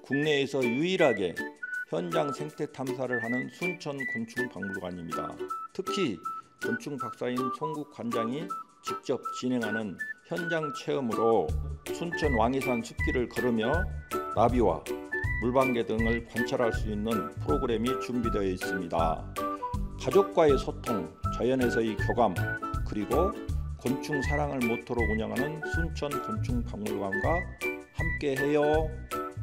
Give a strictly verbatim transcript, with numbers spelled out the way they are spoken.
국내에서 유일하게 현장 생태 탐사를 하는 순천 곤충박물관입니다. 특히 곤충 박사인 송국 관장이 직접 진행하는 현장 체험으로 순천 왕이산 숲길을 걸으며 나비와 물방개 등을 관찰할 수 있는 프로그램이 준비되어 있습니다. 가족과의 소통, 자연에서의 교감, 그리고 곤충 사랑을 모토로 운영하는 순천 곤충박물관과 함께해요.